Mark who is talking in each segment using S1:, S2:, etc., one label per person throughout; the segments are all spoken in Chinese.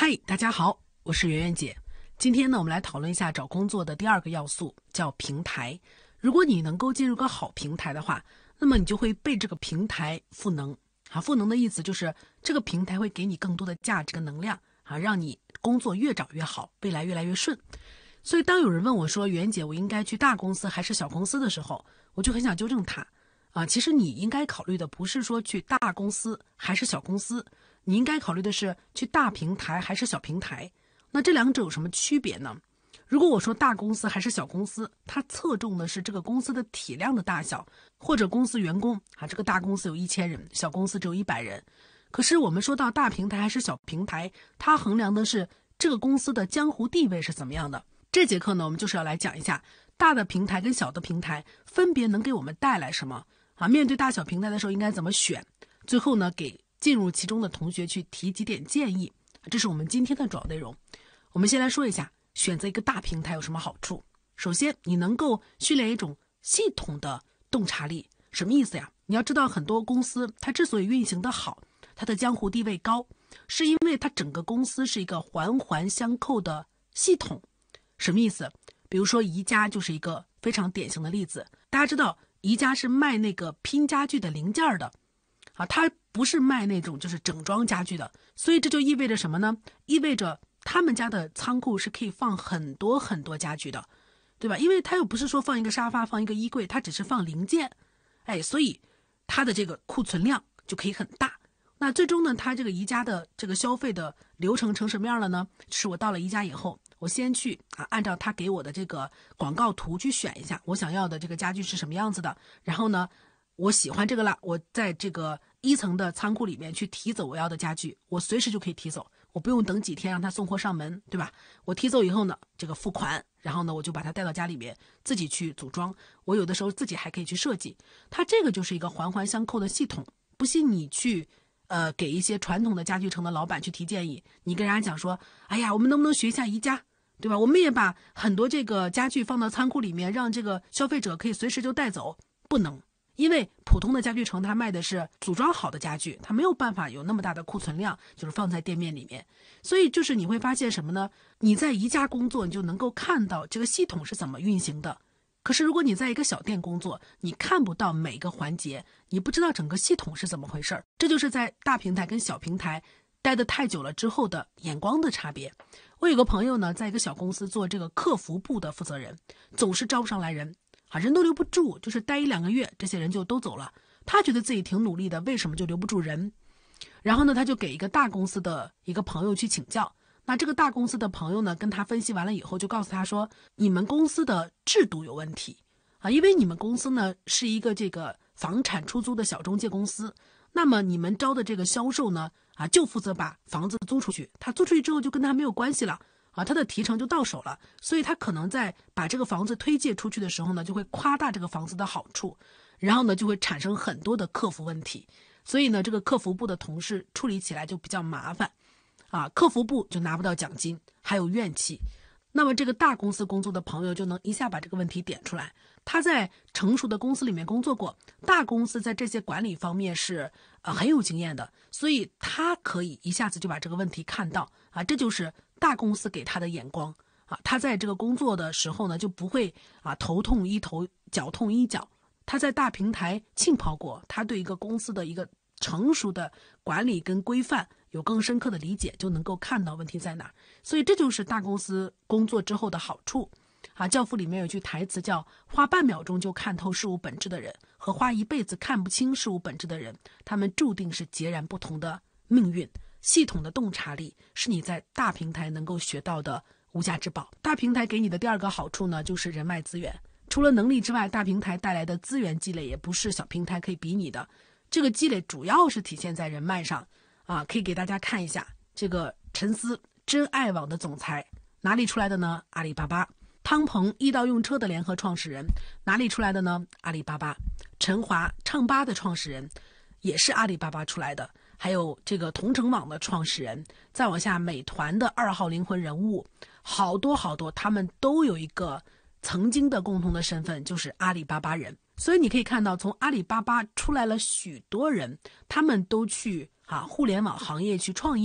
S1: 嗨，大家好，我是圆圆姐。今天呢，我们来讨论一下找工作的第二个要素，叫平台。如果你能够进入个好平台的话，那么你就会被这个平台赋能。赋能的意思就是这个平台会给你更多的价值跟能量，让你工作越找越好，未来越来越顺。所以当有人问我说，圆姐，我应该去大公司还是小公司的时候，我就很想纠正他。其实你应该考虑的不是说去大公司还是小公司，你应该考虑的是去大平台还是小平台。那这两者有什么区别呢？如果我说大公司还是小公司，它侧重的是这个公司的体量的大小，或者公司员工这个大公司有1000人，小公司只有100人。可是我们说到大平台还是小平台，它衡量的是这个公司的江湖地位是怎么样的。这节课呢，我们就是要来讲一下大的平台跟小的平台分别能给我们带来什么面对大小平台的时候应该怎么选，最后呢，给进入其中的同学去提几点建议。这是我们今天的主要内容。我们先来说一下选择一个大平台有什么好处。首先，你能够训练一种系统的洞察力。什么意思呀？你要知道，很多公司它之所以运行的好，它的江湖地位高，是因为它整个公司是一个环环相扣的系统。什么意思？比如说宜家就是一个非常典型的例子。大家知道宜家是卖那个拼家具的零件的它不是卖那种就是整装家具的。所以这就意味着什么呢？意味着他们家的仓库是可以放很多很多家具的，对吧？因为他又不是说放一个沙发放一个衣柜，他只是放零件，所以他的这个库存量就可以很大。那最终呢，他这个宜家的这个消费的流程成什么样了呢？是我到了宜家以后，我先去按照他给我的这个广告图去选一下我想要的这个家具是什么样子的，然后呢，我喜欢这个了，我在这个1层的仓库里面去提走我要的家具，我随时就可以提走，我不用等几天让他送货上门，对吧？我提走以后呢，这个付款，然后呢，我就把它带到家里面自己去组装，我有的时候自己还可以去设计。它这个就是一个环环相扣的系统。不信你去给一些传统的家具城的老板去提建议，你跟人家讲说，哎呀，我们能不能学一下宜家，对吧？我们也把很多这个家具放到仓库里面，让这个消费者可以随时就带走。不能，因为普通的家具城它卖的是组装好的家具，它没有办法有那么大的库存量，就是放在店面里面。所以就是你会发现什么呢？你在宜家工作，你就能够看到这个系统是怎么运行的。可是如果你在一个小店工作，你看不到每个环节，你不知道整个系统是怎么回事。这就是在大平台跟小平台待得太久了之后的眼光的差别。我有个朋友呢，在一个小公司做这个客服部的负责人，总是招不上来人人都留不住，就是待1-2个月，这些人就都走了。他觉得自己挺努力的，为什么就留不住人？然后呢，他就给一个大公司的一个朋友去请教。那这个大公司的朋友呢，跟他分析完了以后，就告诉他说，你们公司的制度有问题因为你们公司呢是一个这个房产出租的小中介公司，那么你们招的这个销售呢就负责把房子租出去，他租出去之后就跟他没有关系了他的提成就到手了，所以他可能在把这个房子推介出去的时候呢，就会夸大这个房子的好处，然后呢就会产生很多的客服问题，所以呢这个客服部的同事处理起来就比较麻烦客服部就拿不到奖金，还有怨气。那么这个大公司工作的朋友就能一下把这个问题点出来，他在成熟的公司里面工作过，大公司在这些管理方面是很有经验的，所以他可以一下子就把这个问题看到这就是大公司给他的眼光他在这个工作的时候呢，就不会头痛医头，脚痛医脚。他在大平台浸泡过，他对一个公司的一个成熟的管理跟规范有更深刻的理解，就能够看到问题在哪儿。所以这就是大公司工作之后的好处教父里面有句台词叫，花半秒钟就看透事物本质的人和花一辈子看不清事物本质的人，他们注定是截然不同的命运。系统的洞察力是你在大平台能够学到的无价之宝。大平台给你的第二个好处呢，就是人脉资源。除了能力之外，大平台带来的资源积累也不是小平台可以比拟的。这个积累主要是体现在人脉上可以给大家看一下这个陈思真爱网的总裁哪里出来的呢？阿里巴巴。汤鹏易到用车的联合创始人哪里出来的呢？阿里巴巴。陈华唱吧的创始人也是阿里巴巴出来的。还有这个同城网的创始人，再往下美团的2号灵魂人物，好多好多，他们都有一个曾经的共同的身份，就是阿里巴巴人。所以你可以看到，从阿里巴巴出来了许多人，他们都去互联网行业去创业了。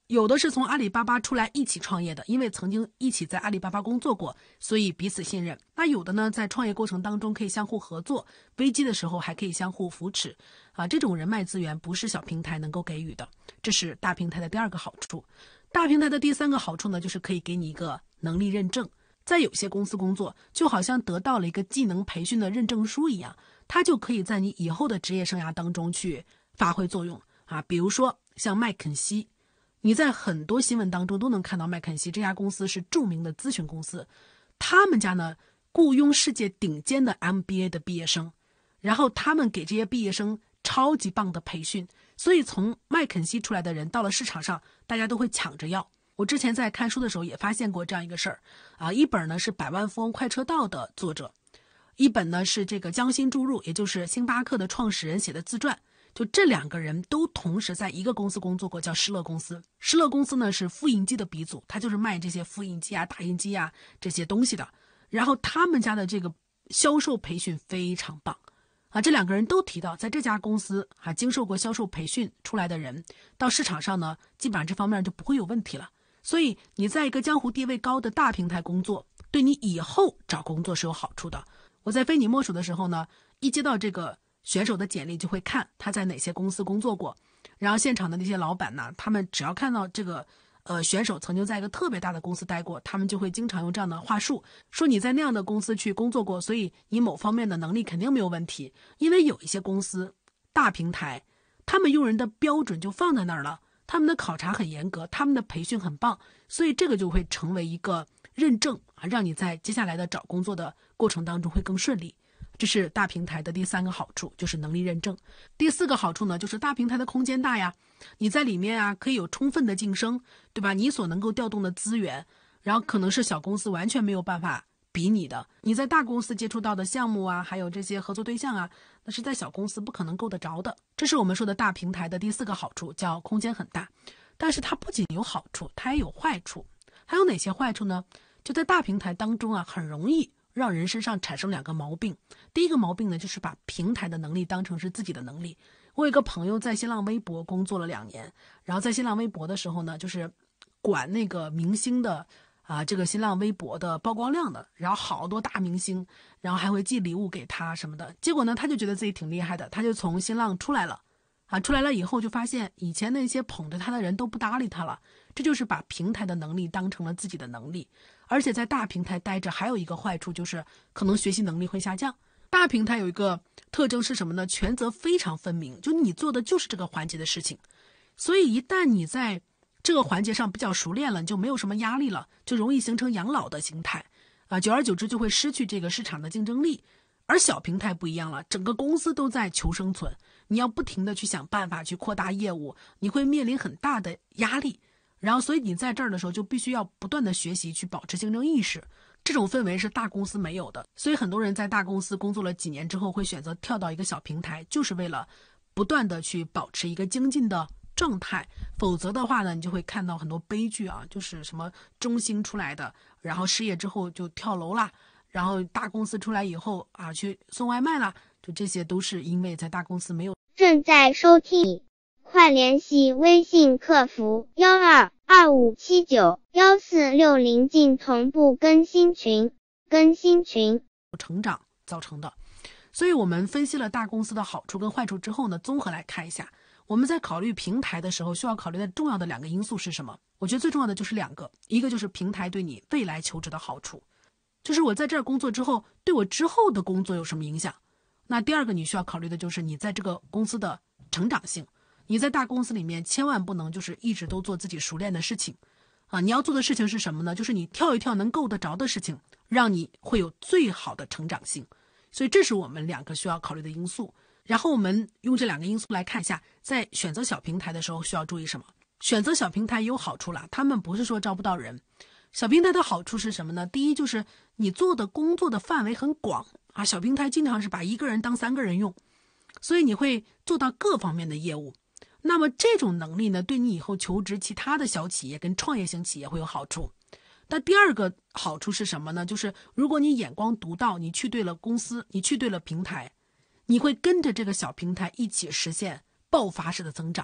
S1: 有的是从阿里巴巴出来一起创业的，因为曾经一起在阿里巴巴工作过，所以彼此信任。那有的呢，在创业过程当中可以相互合作，危机的时候还可以相互扶持这种人脉资源不是小平台能够给予的，这是大平台的第二个好处。大平台的第三个好处呢，就是可以给你一个能力认证。在有些公司工作，就好像得到了一个技能培训的认证书一样，它就可以在你以后的职业生涯当中去发挥作用比如说像麦肯锡，你在很多新闻当中都能看到麦肯锡这家公司是著名的咨询公司，他们家呢雇佣世界顶尖的 MBA 的毕业生，然后他们给这些毕业生超级棒的培训，所以从麦肯锡出来的人到了市场上，大家都会抢着要。我之前在看书的时候也发现过这样一个事儿一本呢是《百万富翁快车道》的作者，一本呢是这个江心注入，也就是星巴克的创始人写的自传。就这两个人都同时在一个公司工作过，叫施乐公司。施乐公司呢是复印机的鼻祖，它就是卖这些复印机打印机这些东西的。然后他们家的这个销售培训非常棒这两个人都提到，在这家公司经受过销售培训出来的人，到市场上呢，基本上这方面就不会有问题了。所以你在一个江湖地位高的大平台工作，对你以后找工作是有好处的。我在非你莫属的时候呢，一接到这个选手的简历就会看他在哪些公司工作过，然后现场的那些老板呢，他们只要看到这个选手曾经在一个特别大的公司待过，他们就会经常用这样的话术说你在那样的公司去工作过，所以你某方面的能力肯定没有问题。因为有一些公司大平台，他们用人的标准就放在那儿了，他们的考察很严格，他们的培训很棒，所以这个就会成为一个认证让你在接下来的找工作的过程当中会更顺利。这是大平台的第三个好处，就是能力认证。第四个好处呢，就是大平台的空间大呀，你在里面可以有充分的晋升，对吧？你所能够调动的资源，然后可能是小公司完全没有办法比拟的。你在大公司接触到的项目还有这些合作对象那是在小公司不可能够得着的。这是我们说的大平台的第四个好处，叫空间很大。但是它不仅有好处，它也有坏处。还有哪些坏处呢？就在大平台当中很容易让人身上产生两个毛病。第一个毛病呢，就是把平台的能力当成是自己的能力。我有一个朋友在新浪微博工作了2年，然后在新浪微博的时候呢，就是管那个明星的这个新浪微博的曝光量的，然后好多大明星，然后还会寄礼物给他什么的。结果呢，他就觉得自己挺厉害的，他就从新浪出来了出来了以后就发现以前那些捧着他的人都不搭理他了，这就是把平台的能力当成了自己的能力。而且在大平台待着还有一个坏处，就是可能学习能力会下降。大平台有一个特征是什么呢？权责非常分明，就你做的就是这个环节的事情，所以一旦你在这个环节上比较熟练了，你就没有什么压力了，就容易形成养老的心态久而久之就会失去这个市场的竞争力。而小平台不一样了，整个公司都在求生存，你要不停的去想办法去扩大业务，你会面临很大的压力，然后所以你在这儿的时候就必须要不断的学习，去保持竞争意识。这种氛围是大公司没有的，所以很多人在大公司工作了几年之后会选择跳到一个小平台，就是为了不断的去保持一个精进的状态。否则的话呢，你就会看到很多悲剧就是什么中兴出来的，然后失业之后就跳楼啦，然后大公司出来以后去送外卖啦，就这些都是因为在大公司没有。
S2: 正在收听，快联系微信客服1225791460进同步更新群
S1: 成长造成的。所以我们分析了大公司的好处跟坏处之后呢，综合来看一下，我们在考虑平台的时候需要考虑的重要的2个因素是什么？我觉得最重要的就是2个，一个就是平台对你未来求职的好处，就是我在这儿工作之后对我之后的工作有什么影响。那第2个你需要考虑的就是你在这个公司的成长性。你在大公司里面千万不能就是一直都做自己熟练的事情你要做的事情是什么呢？就是你跳一跳能够得着的事情，让你会有最好的成长性。所以这是我们2个需要考虑的因素。然后我们用这2个因素来看一下，在选择小平台的时候需要注意什么。选择小平台也有好处啦，他们不是说招不到人。小平台的好处是什么呢？第一就是你做的工作的范围很广小平台经常是把1个人当3个人用，所以你会做到各方面的业务。那么这种能力呢，对你以后求职其他的小企业跟创业型企业会有好处。那第2个好处是什么呢？就是如果你眼光独到，你去对了公司，你去对了平台，你会跟着这个小平台一起实现爆发式的增长。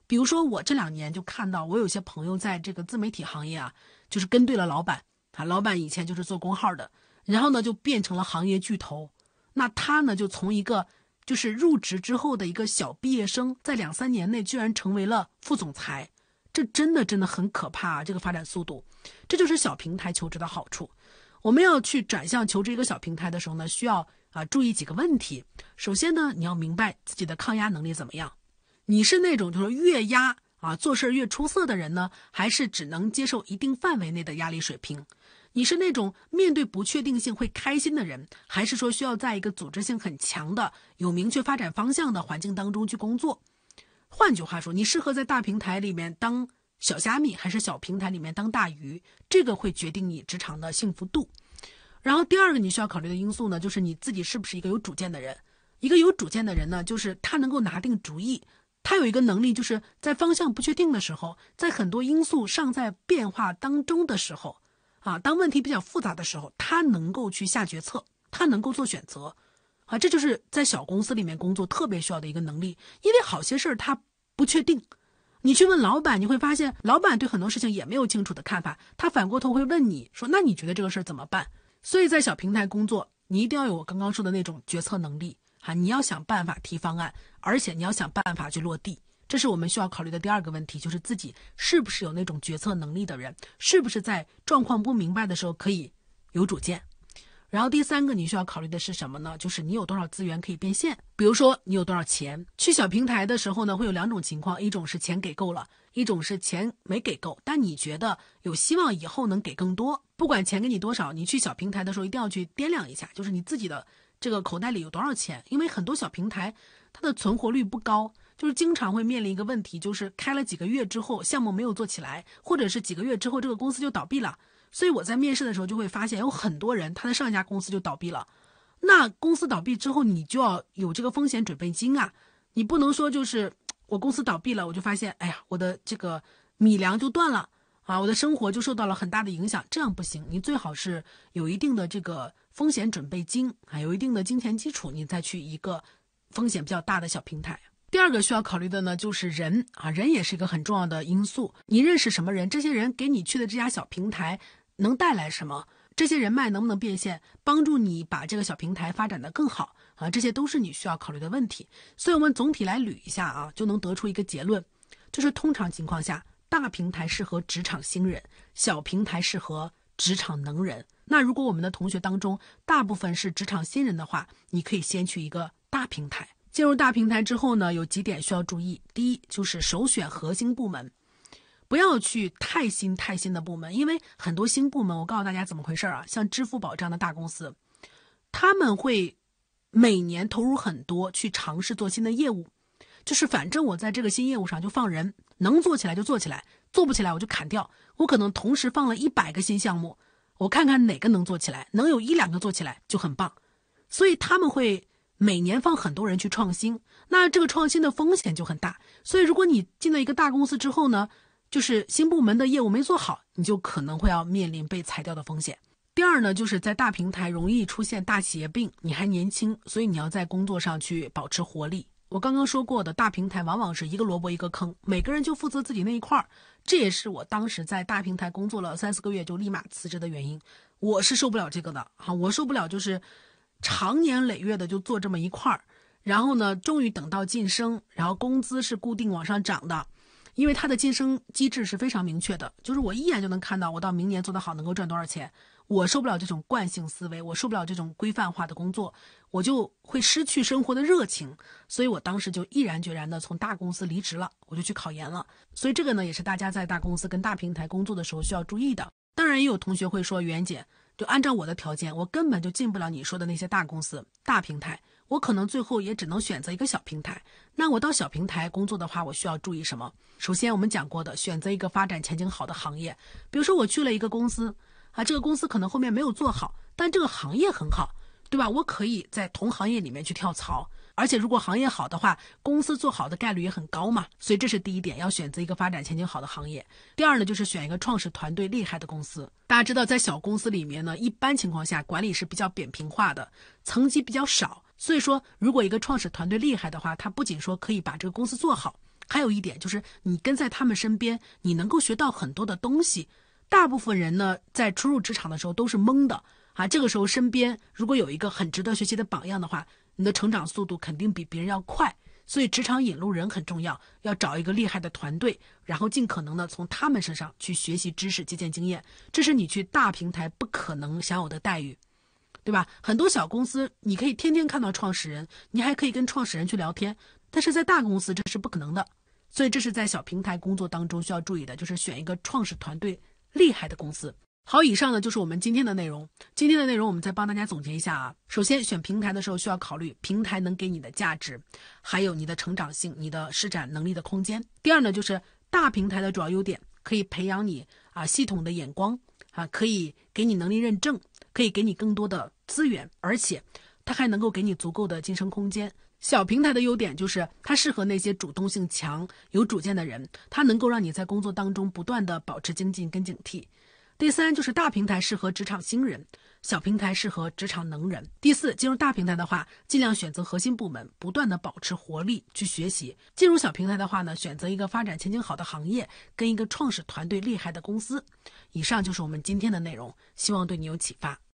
S1: 比如说我这2年就看到我有些朋友在这个自媒体行业啊，就是跟对了老板啊，老板以前就是做公号的，然后呢就变成了行业巨头。那他呢就从一个就是入职之后的一个小毕业生，在2-3年内居然成为了副总裁，这真的很可怕啊，这个发展速度。这就是小平台求职的好处。我们要去转向求职一个小平台的时候呢，需要注意几个问题。首先呢，你要明白自己的抗压能力怎么样。你是那种就是越压做事越出色的人呢，还是只能接受一定范围内的压力水平？你是那种面对不确定性会开心的人，还是说需要在一个组织性很强的、有明确发展方向的环境当中去工作？换句话说，你适合在大平台里面当小虾米，还是小平台里面当大鱼？这个会决定你职场的幸福度。然后第二个你需要考虑的因素呢，就是你自己是不是一个有主见的人。一个有主见的人呢，就是他能够拿定主意，他有一个能力，就是在方向不确定的时候，在很多因素尚在变化当中的时候当问题比较复杂的时候，他能够去下决策，他能够做选择这就是在小公司里面工作特别需要的一个能力。因为好些事儿他不确定，你去问老板，你会发现老板对很多事情也没有清楚的看法，他反过头会问你说，那你觉得这个事儿怎么办？所以在小平台工作，你一定要有我刚刚说的那种决策能力你要想办法提方案，而且你要想办法去落地。这是我们需要考虑的第二个问题，就是自己是不是有那种决策能力的人，是不是在状况不明白的时候可以有主见。然后第三个你需要考虑的是什么呢？就是你有多少资源可以变现。比如说你有多少钱。去小平台的时候呢，会有2种情况，一种是钱给够了，一种是钱没给够，但你觉得有希望以后能给更多。不管钱给你多少，你去小平台的时候一定要去掂量一下，就是你自己的这个口袋里有多少钱。因为很多小平台它的存活率不高，就是经常会面临一个问题，就是开了几个月之后项目没有做起来，或者是几个月之后这个公司就倒闭了。所以我在面试的时候就会发现，有很多人他的上一家公司就倒闭了。那公司倒闭之后，你就要有这个风险准备金你不能说就是我公司倒闭了，我就发现哎呀，我的这个米粮就断了我的生活就受到了很大的影响，这样不行。你最好是有一定的这个风险准备金有一定的金钱基础，你再去一个风险比较大的小平台。第二个需要考虑的呢，就是人人也是一个很重要的因素。你认识什么人？这些人给你去的这家小平台能带来什么？这些人脉能不能变现，帮助你把这个小平台发展得更好这些都是你需要考虑的问题。所以我们总体来捋一下就能得出一个结论，就是通常情况下，大平台适合职场新人，小平台适合职场能人。那如果我们的同学当中大部分是职场新人的话，你可以先去一个大平台。进入大平台之后呢，有几点需要注意。第一，就是首选核心部门，不要去太新的部门。因为很多新部门，我告诉大家怎么回事像支付宝这样的大公司，他们会每年投入很多去尝试做新的业务，就是反正我在这个新业务上就放人，能做起来就做起来，做不起来我就砍掉。我可能同时放了100个新项目，我看看哪个能做起来，能有1-2个做起来就很棒。所以他们会每年放很多人去创新，那这个创新的风险就很大。所以如果你进了一个大公司之后呢，就是新部门的业务没做好，你就可能会要面临被裁掉的风险。第二呢，就是在大平台容易出现大企业病，你还年轻，所以你要在工作上去保持活力。我刚刚说过的，大平台往往是一个萝卜一个坑，每个人就负责自己那一块，这也是我当时在大平台工作了3-4个月就立马辞职的原因。我是受不了这个的我受不了就是长年累月的就做这么一块，然后呢终于等到晋升，然后工资是固定往上涨的，因为它的晋升机制是非常明确的，就是我一眼就能看到我到明年做得好能够赚多少钱。我受不了这种惯性思维，我受不了这种规范化的工作，我就会失去生活的热情。所以我当时就毅然决然的从大公司离职了，我就去考研了。所以这个呢也是大家在大公司跟大平台工作的时候需要注意的。当然也有同学会说，袁姐，就按照我的条件，我根本就进不了你说的那些大公司大平台，我可能最后也只能选择一个小平台。那我到小平台工作的话，我需要注意什么？首先我们讲过的，选择一个发展前景好的行业。比如说我去了一个公司这个公司可能后面没有做好，但这个行业很好，对吧？我可以在同行业里面去跳槽，而且如果行业好的话，公司做好的概率也很高嘛。所以这是第一点，要选择一个发展前景好的行业。第二呢，就是选一个创始团队厉害的公司。大家知道在小公司里面呢，一般情况下管理是比较扁平化的，层级比较少，所以说如果一个创始团队厉害的话，他不仅说可以把这个公司做好， 还有一点就是你跟在他们身边，你能够学到很多的东西。大部分人呢，在初入职场的时候都是懵的啊，这个时候身边如果有一个很值得学习的榜样的话，你的成长速度肯定比别人要快。所以职场引路人很重要，要找一个厉害的团队，然后尽可能的从他们身上去学习知识、借鉴经验，这是你去大平台不可能享有的待遇，对吧？很多小公司你可以天天看到创始人，你还可以跟创始人去聊天，但是在大公司这是不可能的。所以这是在小平台工作当中需要注意的，就是选一个创始团队厉害的公司。好，以上呢就是我们今天的内容。今天的内容我们再帮大家总结一下啊。首先，选平台的时候需要考虑平台能给你的价值，还有你的成长性、你的施展能力的空间。第二呢，就是大平台的主要优点，可以培养你系统的眼光可以给你能力认证，可以给你更多的资源，而且它还能够给你足够的晋升空间。小平台的优点就是它适合那些主动性强、有主见的人，它能够让你在工作当中不断的保持精进跟警惕。第三就是大平台适合职场新人，小平台适合职场能人。第四，进入大平台的话，尽量选择核心部门，不断的保持活力去学习。进入小平台的话呢，选择一个发展前景好的行业，跟一个创始团队厉害的公司。以上就是我们今天的内容，希望对你有启发。